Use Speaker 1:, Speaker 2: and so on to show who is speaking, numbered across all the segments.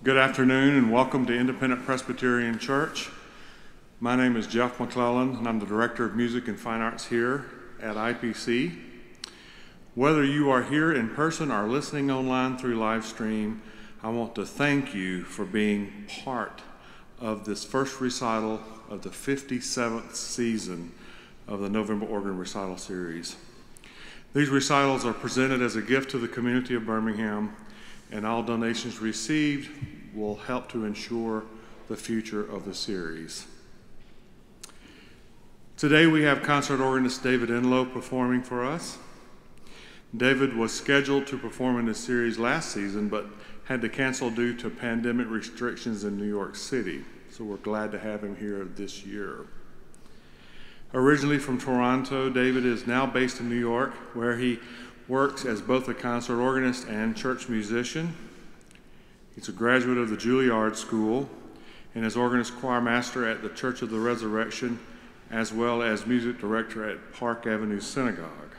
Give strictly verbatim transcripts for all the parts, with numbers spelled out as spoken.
Speaker 1: Good afternoon and welcome to Independent Presbyterian Church. My name is Jeff McClellan and I'm the Director of Music and Fine Arts here at I P C. Whether you are here in person or listening online through live stream, I want to thank you for being part of this first recital of the fifty-seventh season of the November Organ Recital Series. These recitals are presented as a gift to the community of Birmingham, and all donations received will help to ensure the future of the series. Today we have concert organist David Enlow performing for us. David was scheduled to perform in this series last season, but had to cancel due to pandemic restrictions in New York City, so we're glad to have him here this year. Originally from Toronto, David is now based in New York, where he works as both a concert organist and church musician. He's a graduate of the Juilliard School and is organist choir master at the Church of the Resurrection, as well as music director at Park Avenue Synagogue.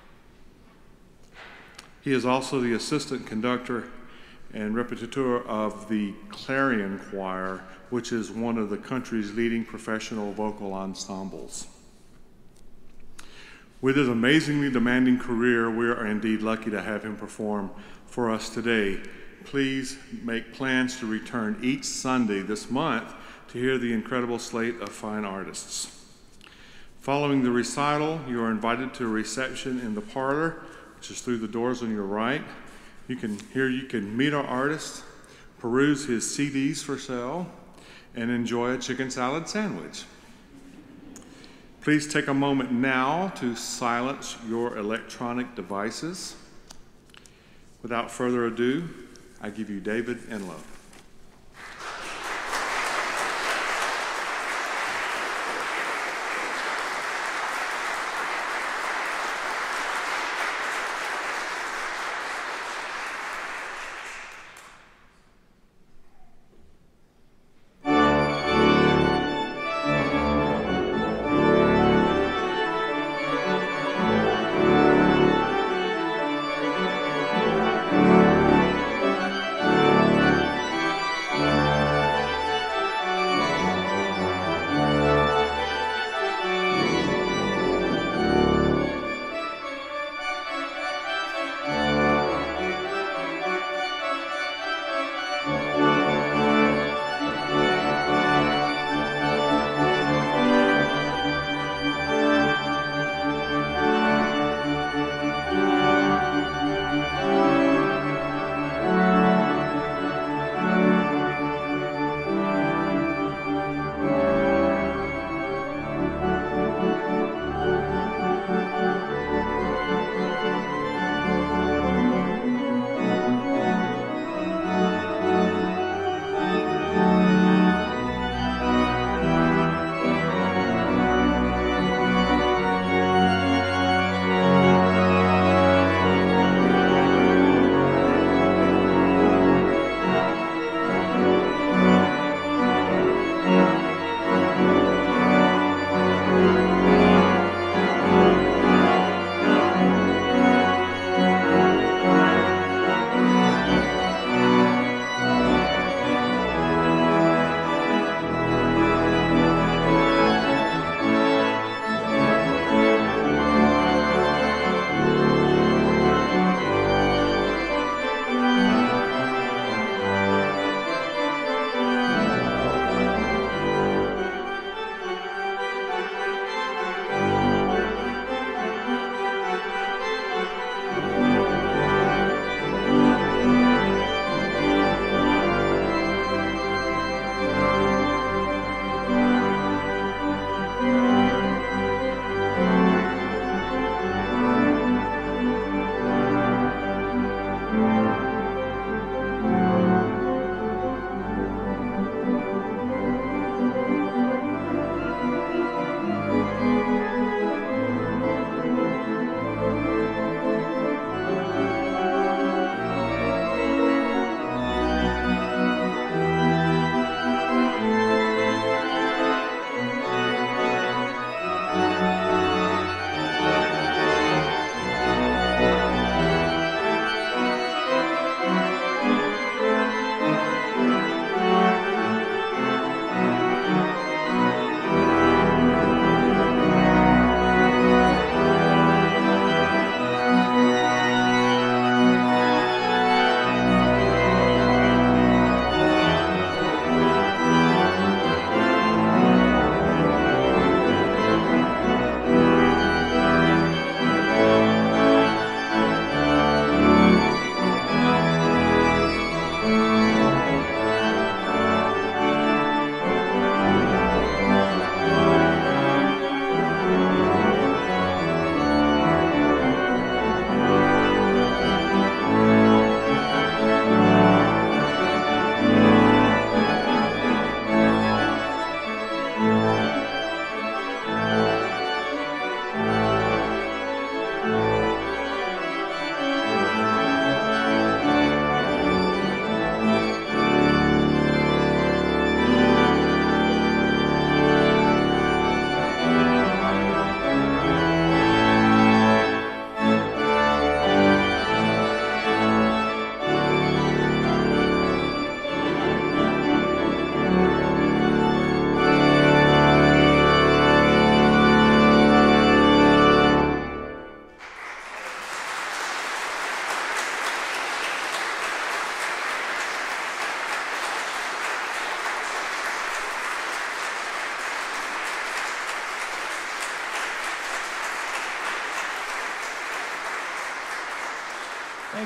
Speaker 1: He is also the assistant conductor and repetiteur of the Clarion Choir, which is one of the country's leading professional vocal ensembles. With his amazingly demanding career, we are indeed lucky to have him perform for us today. Please make plans to return each Sunday this month to hear the incredible slate of fine artists. Following the recital, you are invited to a reception in the parlor, which is through the doors on your right. You can, here you can meet our artist, peruse his C Ds for sale, and enjoy a chicken salad sandwich. Please take a moment now to silence your electronic devices. Without further ado, I give you David Enlow.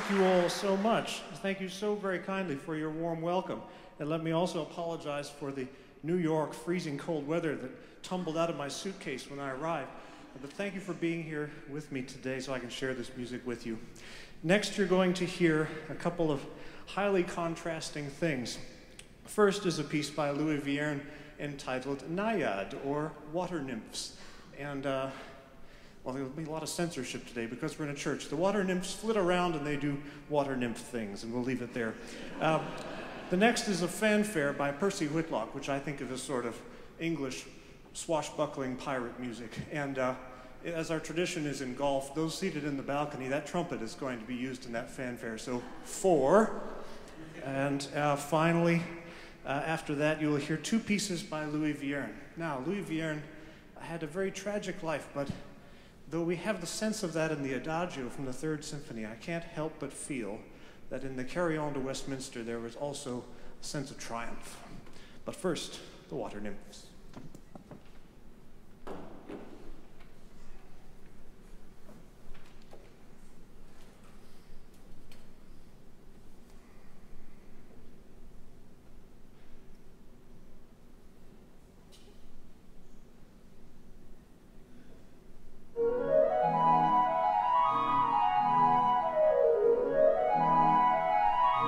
Speaker 2: thank you all so much. Thank you so very kindly for your warm welcome. And let me also apologize for the New York freezing cold weather that tumbled out of my suitcase when I arrived. But thank you for being here with me today so I can share this music with you. Next, you're going to hear a couple of highly contrasting things. First is a piece by Louis Vierne entitled Naiad, or Water Nymphs. And, uh, well, there'll be a lot of censorship today because we're in a church. The water nymphs flit around and they do water nymph things, and we'll leave it there. Uh, the next is a fanfare by Percy Whitlock, which I think of as sort of English swashbuckling pirate music. And uh, as our tradition is in golf, those seated in the balcony, that trumpet is going to be used in that fanfare. So four. And uh, finally, uh, after that, you will hear two pieces by Louis Vierne. Now, Louis Vierne had a very tragic life, but though we have the sense of that in the Adagio from the Third Symphony, I can't help but feel that in the Carry On to Westminster there was also a sense of triumph. But first, the Water Nymphs.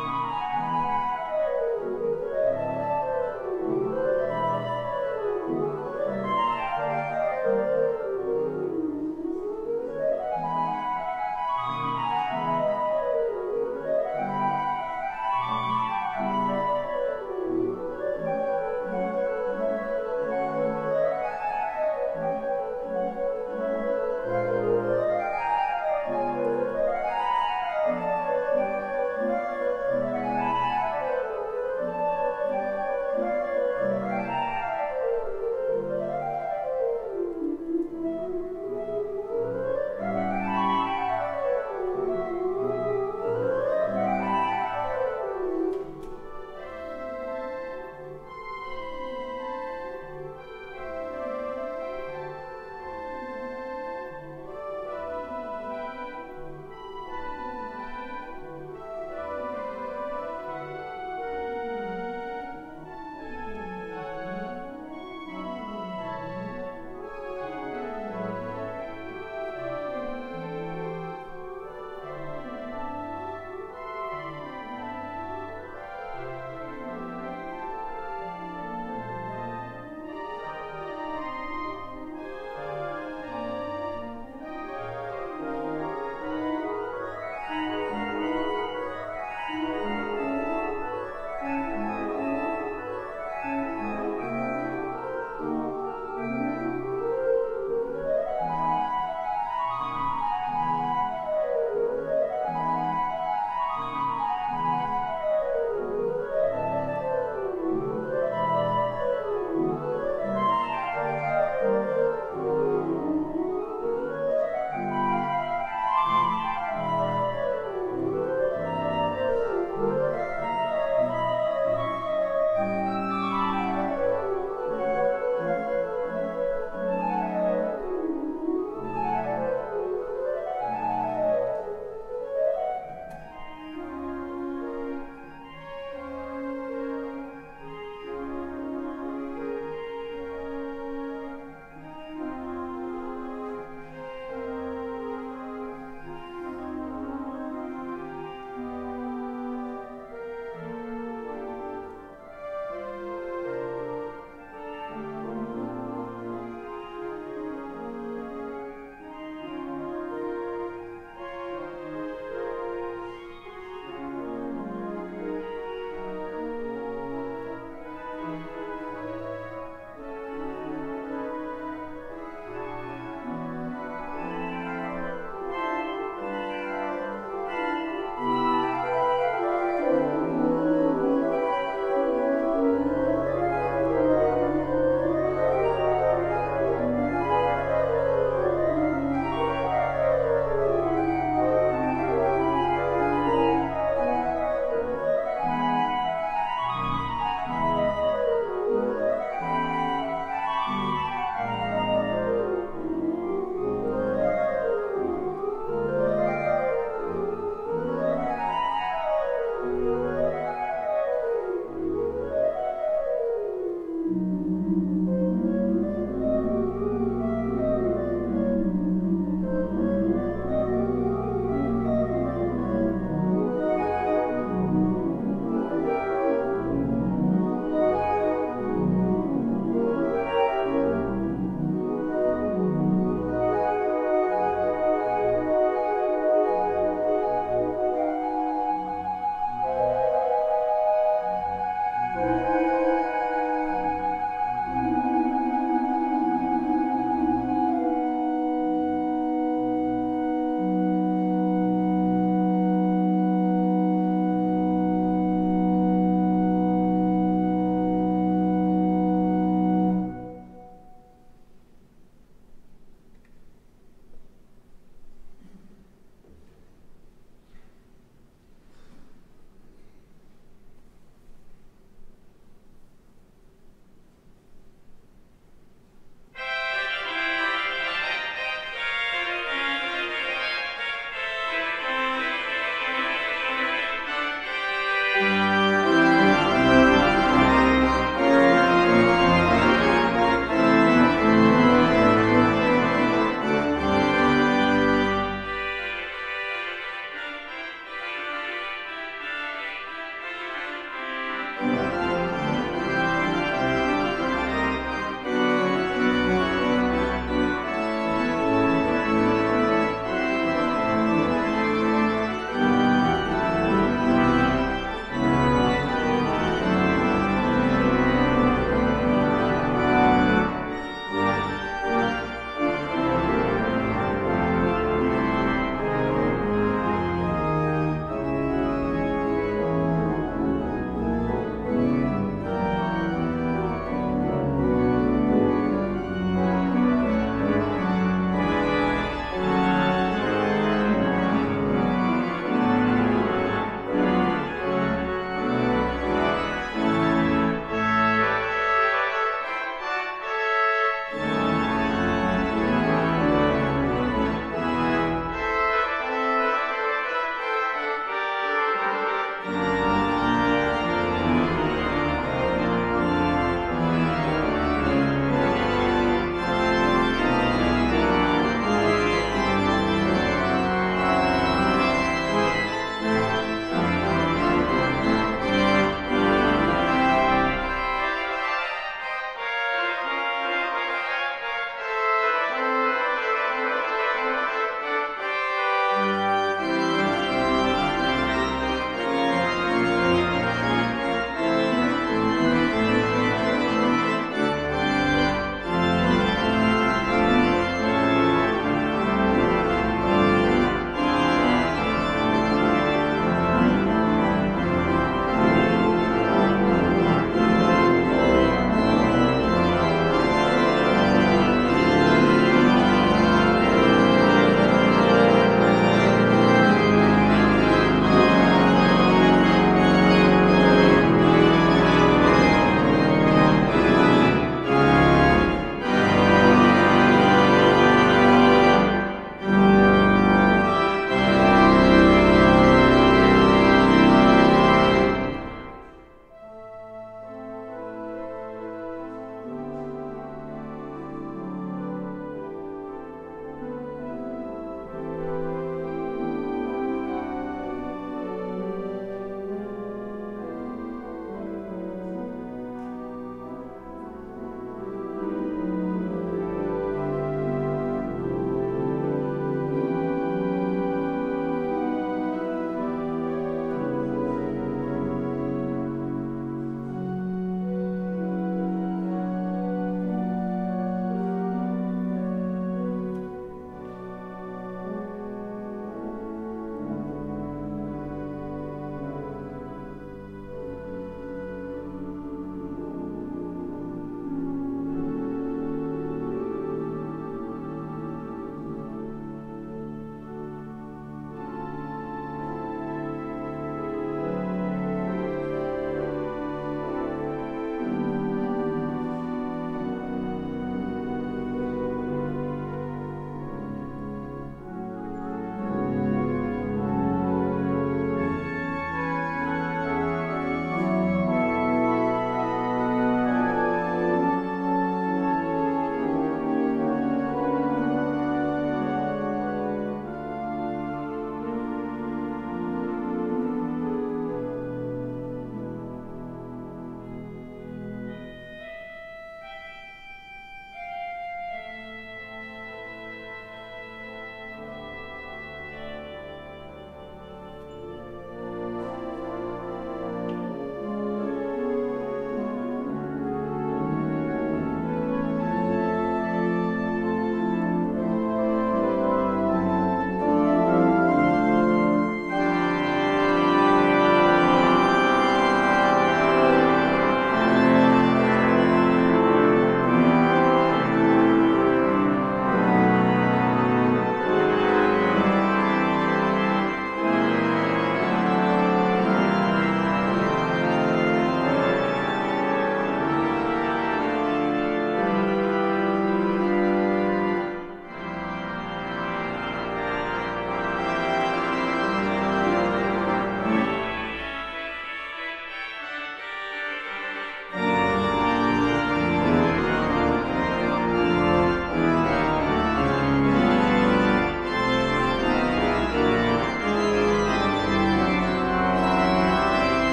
Speaker 3: Thank you.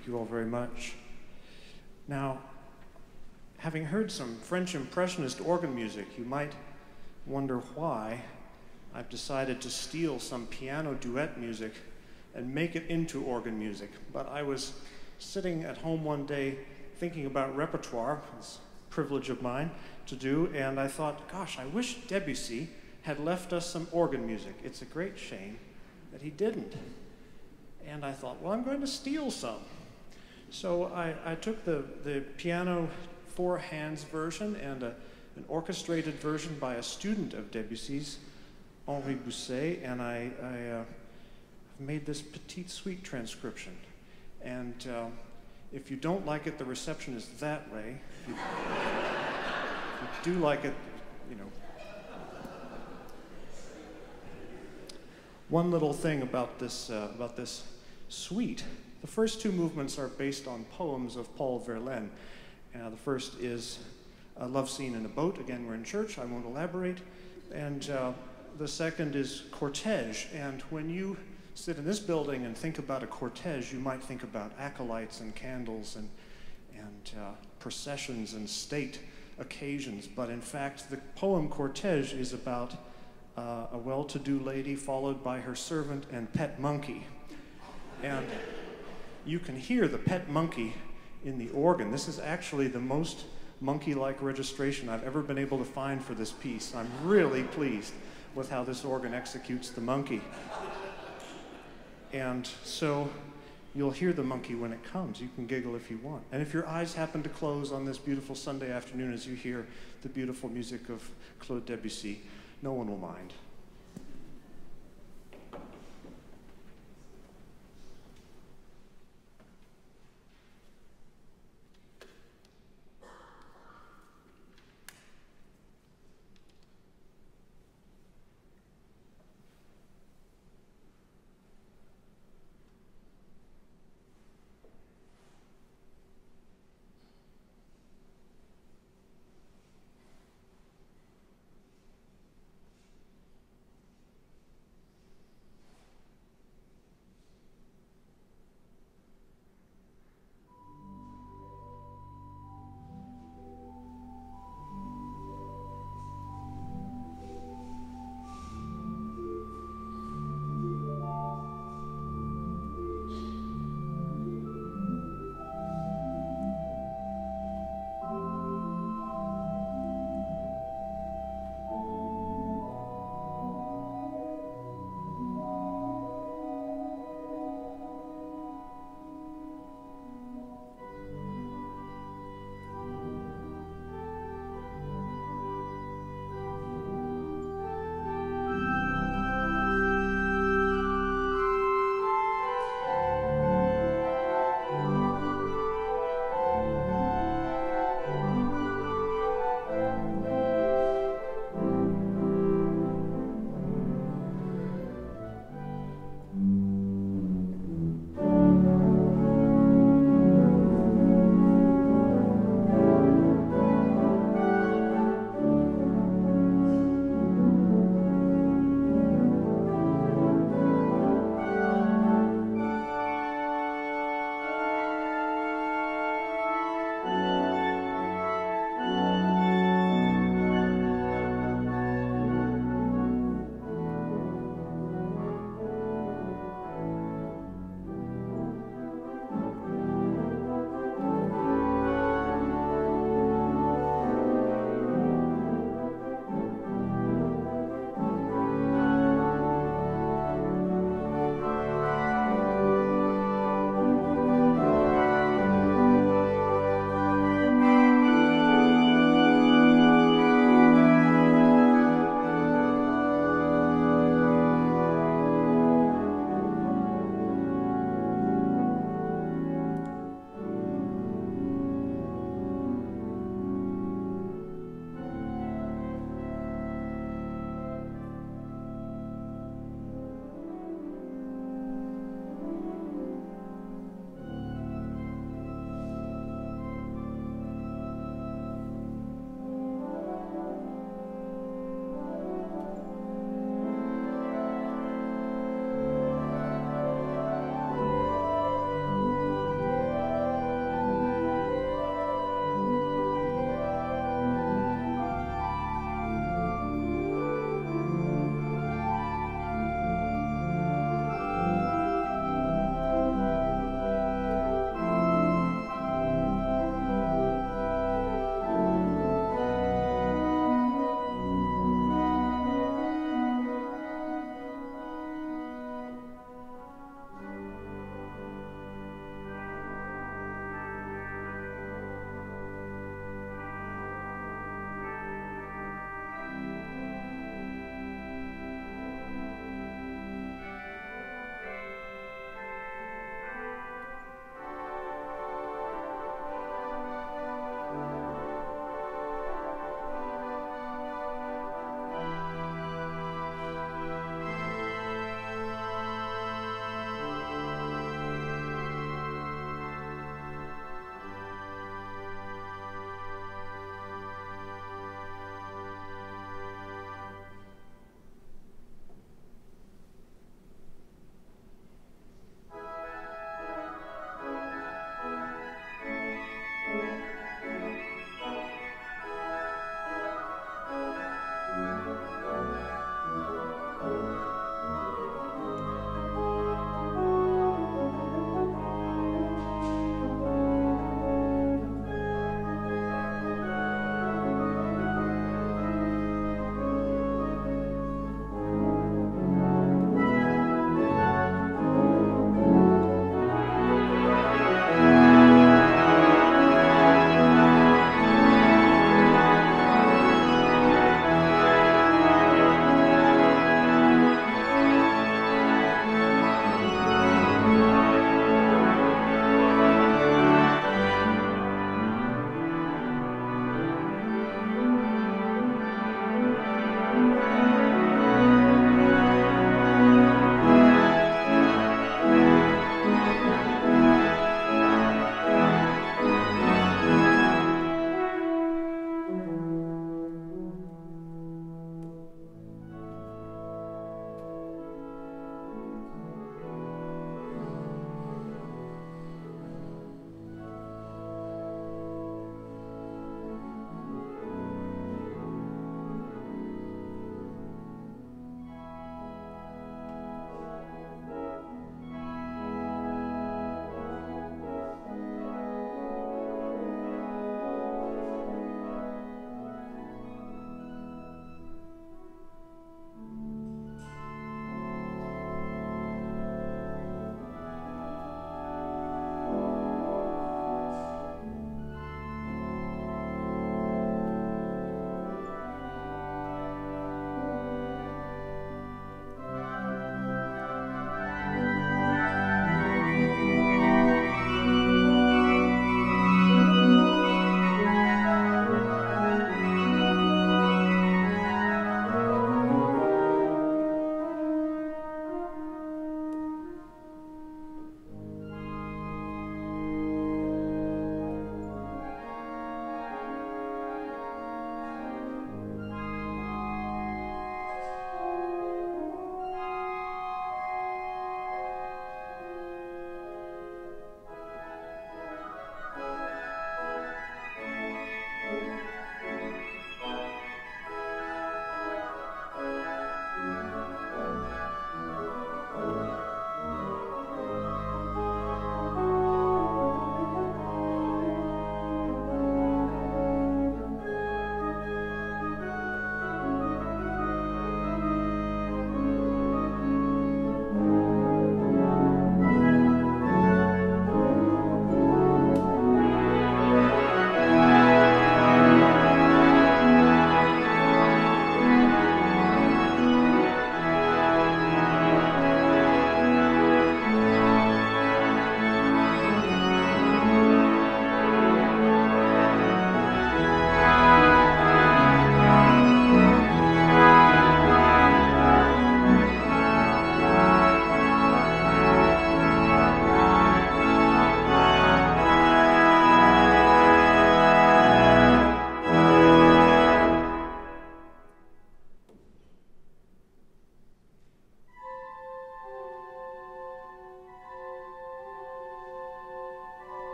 Speaker 2: Thank you all very much. Now, having heard some French Impressionist organ music, you might wonder why I've decided to steal some piano duet music and make it into organ music. But I was sitting at home one day thinking about repertoire, it's a privilege of mine to do, and I thought, gosh, I wish Debussy had left us some organ music. It's a great shame that he didn't. And I thought, well, I'm going to steal some. So I, I took the, the piano four hands version and a, an orchestrated version by a student of Debussy's, Henri Bousset, and I, I uh, made this petite suite transcription. And uh, if you don't like it, the reception is that way. If you, if you do like it, you know. One little thing about this, uh, about this suite. The first two movements are based on poems of Paul Verlaine. Uh, the first is a love scene in a boat. Again, we're in church, I won't elaborate. And uh, the second is cortege. And when you sit in this building and think about a cortege, you might think about acolytes and candles and, and uh, processions and state occasions. But in fact, the poem Cortege is about uh, a well-to-do lady followed by her servant and pet monkey. And you can hear the pet monkey in the organ. This is actually the most monkey-like registration I've ever been able to find for this piece. I'm really pleased with how this organ executes the monkey. And so you'll hear the monkey when it comes. You can giggle if you want. And if your eyes happen to close on this beautiful Sunday afternoon as you hear the beautiful music of Claude Debussy, no one will mind.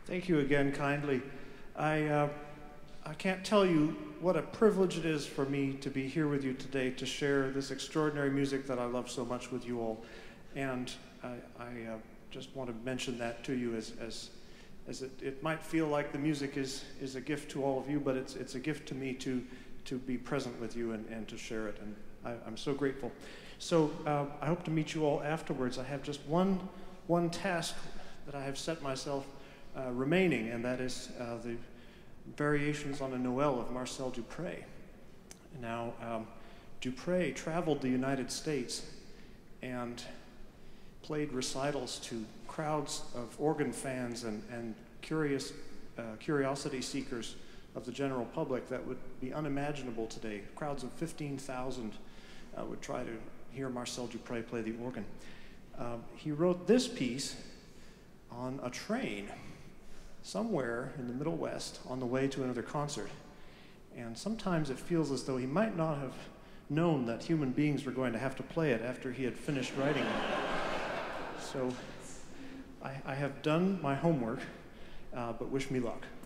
Speaker 2: Thank you again kindly. I, uh, I can't tell you what a privilege it is for me to be here with you today to share this extraordinary music that I love so much with you all. And I, I uh, just want to mention that to you as, as, as it, it might feel like the music is, is a gift to all of you, but it's, it's a gift to me to, to be present with you and, and to share it. And I, I'm so grateful. So uh, I hope to meet you all afterwards. I have just one, one task that I have set myself uh, remaining, and that is uh, the variations on a Noel of Marcel Dupré. Now, um, Dupré traveled the United States and played recitals to crowds of organ fans and, and curious uh, curiosity seekers of the general public that would be unimaginable today. Crowds of fifteen thousand uh, would try to hear Marcel Dupré play the organ. Uh, he wrote this piece on a train somewhere in the Middle West on the way to another concert. And sometimes it feels as though he might not have known that human beings were going to have to play it after he had finished writing it. So I, I have done my homework, uh, but wish me luck.